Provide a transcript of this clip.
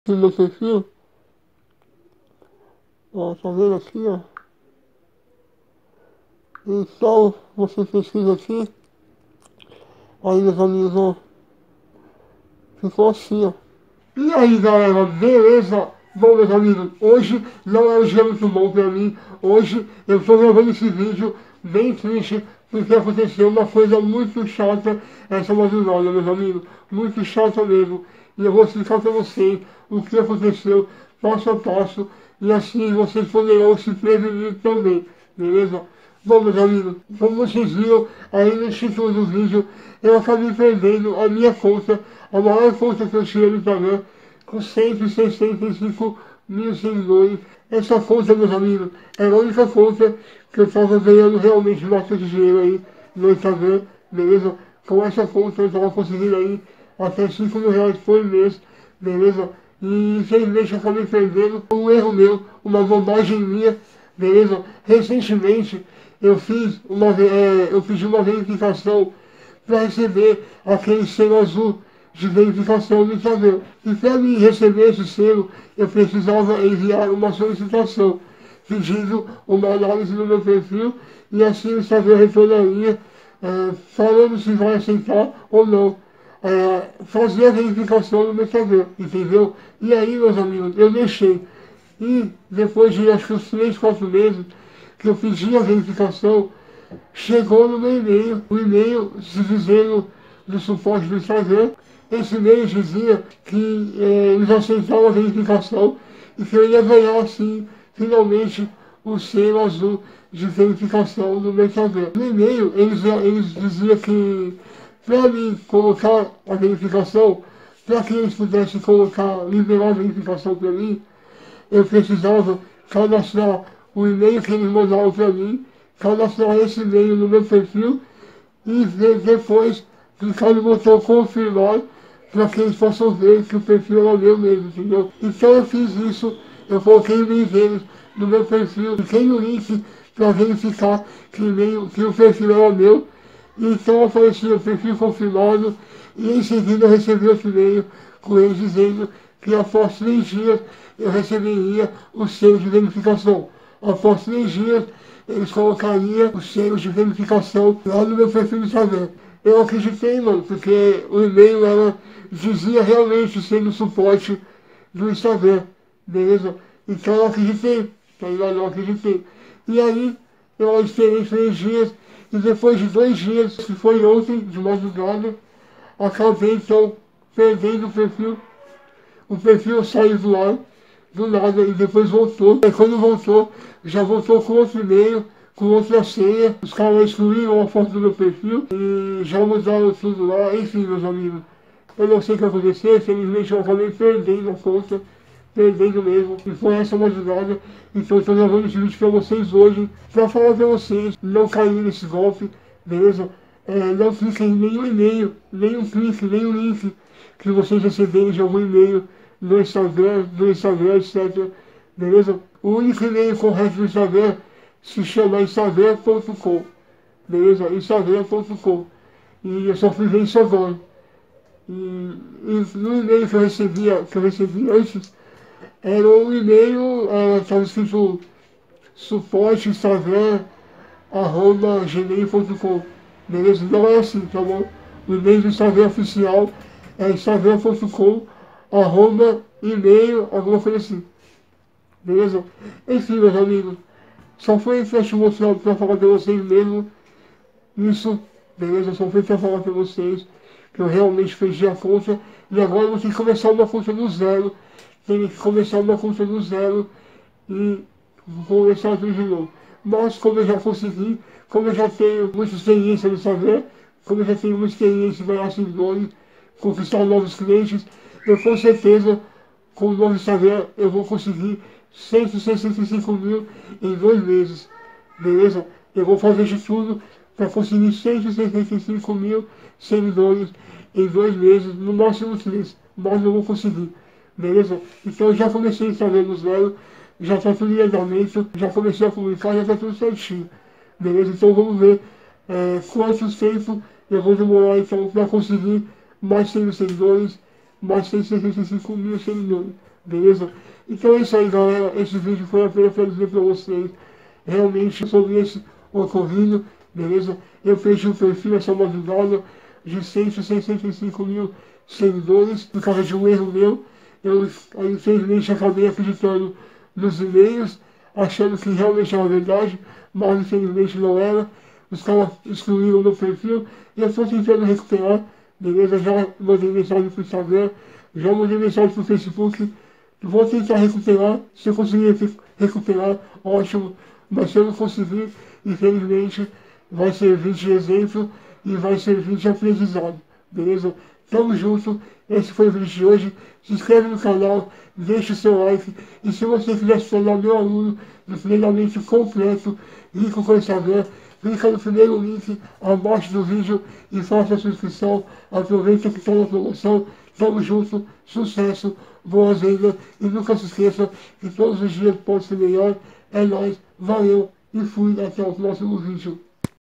no meu perfil, ó, tá vendo aqui, ó? Então, você pesquisa aqui, aí meus amigos, ó, ficou assim, ó. E aí galera, beleza? Bom meus amigos, hoje não é um dia muito bom pra mim. Hoje eu estou gravando esse vídeo bem triste porque aconteceu uma coisa muito chata essa madrugada, meus amigos. Muito chata mesmo. E eu vou explicar pra vocês o que aconteceu passo a passo e assim vocês poderão se prevenir também, beleza? Bom, meus amigos, como vocês viram aí no título do vídeo, eu acabei perdendo a minha conta, a maior conta que eu tinha no Instagram, com 165 mil seguidores. Essa conta, meus amigos, era a única conta que eu estava ganhando realmente bastante dinheiro aí no Instagram, beleza? Com essa conta eu estava conseguindo aí até 5 mil reais por mês, beleza? E infelizmente eu acabei perdendo um erro meu, uma bobagem minha, beleza? Recentemente eu pedi uma verificação para receber aquele selo azul de verificação do Instagram. E para mim receber esse selo, eu precisava enviar uma solicitação pedindo uma análise no meu perfil e assim o Instagram retornaria falando se vai aceitar ou não. Fazer a verificação no meu Instagram, entendeu? E aí, meus amigos, eu deixei. E depois de acho que uns 3, 4 meses que eu pedi a verificação, chegou no meu e-mail, o e-mail se dizendo do suporte do Instagram. Esse e-mail dizia que eles aceitavam a verificação e que eu ia ganhar assim, finalmente, o selo azul de verificação do meu Instagram. No e-mail eles diziam que para mim colocar a verificação, para que eles pudessem colocar, liberar a verificação para mim, eu precisava cadastrar o e-mail que eles mandaram para mim, cadastrar esse e-mail no meu perfil e depois clicar no botão confirmar para que eles possam ver que o perfil era meu mesmo, entendeu? Então eu fiz isso, eu coloquei o e-mail deles no meu perfil, cliquei no link para verificar que o perfil era meu, e então aparecia o perfil confirmado e em seguida eu recebi outro e-mail com eles dizendo que após 3 dias eu receberia o selo de verificação. Após 3 dias eles colocariam o selo de verificação lá no meu perfil do Instagram. Eu acreditei, mano, porque o e-mail dizia realmente ser no suporte do Instagram, beleza? Então eu acreditei, tá ligado? Eu acreditei. E aí eu esperei 3 dias e depois de 2 dias, que foi ontem, de madrugada, acabei então perdendo o perfil saiu do ar, do nada, e depois voltou. E quando voltou, já voltou com outro e-mail, com outra senha. Os caras excluíram a foto do meu perfil e já mudaram tudo lá. Enfim, meus amigos, eu não sei o que aconteceu, infelizmente eu acabei perdendo a conta, perdendo mesmo. E foi essa madrugada, então eu tô gravando esse vídeo pra vocês hoje, pra falar pra vocês não caírem nesse golpe, beleza? Não cliquem em nenhum e-mail, nenhum clique, nenhum link que vocês receberem de algum e-mail no Instagram, etc. Beleza? O único e-mail correto do Instagram se chama instagram.com. Beleza? Instagram.com. E eu só fui ver isso agora. E no e-mail que eu recebi antes, era um e-mail, estava escrito suporte Instagram, arroba gmail.com. Beleza? Não é assim, tá bom? O e-mail do Instagram oficial é instagram.com, arroba e-mail, alguma coisa assim. Beleza? Enfim, meus amigos, só foi pra te mostrar, pra falar pra vocês mesmo isso, beleza? Só foi pra falar pra vocês que eu realmente perdi a conta e agora eu vou ter que começar uma conta do zero. Tenho que começar uma conta do zero e vou começar tudo de novo. Mas como eu já consegui, como eu já tenho muita experiência no Instagram, como eu já tenho muita experiência em ganhar seguidores, conquistar novos clientes, eu com certeza, com o novo Instagram, eu vou conseguir 165 mil em 2 meses. Beleza? Eu vou fazer de tudo para conseguir 165 mil seguidores em 2 meses, no máximo 3, mas eu vou conseguir. Beleza? Então eu já comecei a Instagram do zero, já está tudo em andamento, já comecei a publicar, já está tudo certinho. Beleza? Então vamos ver quanto tempo eu vou demorar então para conseguir mais 100 mil seguidores, mais 165 mil seguidores. beleza? Então é isso aí, galera, esse vídeo foi apenas para dizer para vocês realmente sobre esse ocorrido, beleza? Eu fechei um perfil essa madrugada de 165 mil seguidores por causa de um erro meu. Eu infelizmente acabei acreditando nos e-mails, achando que realmente era verdade, mas infelizmente não era. Os caras excluíram meu perfil e eu estou tentando recuperar, beleza? Já mandei mensagem pro Instagram, já mandei mensagem pro Facebook. Vou tentar recuperar, se eu conseguir recuperar, ótimo, mas se eu não conseguir, infelizmente, vai servir de exemplo e vai servir de aprendizado, beleza? Tamo junto, esse foi o vídeo de hoje, se inscreve no canal, deixa o seu like, e se você quiser se tornar meu aluno do treinamento completo, rico com Instagram, clica no primeiro link abaixo do vídeo e faça a sua inscrição, aproveita que está na promoção, tamo junto, sucesso, boas vendas, e nunca se esqueça que todos os dias pode ser melhor, é nóis, valeu, e fui, até o próximo vídeo.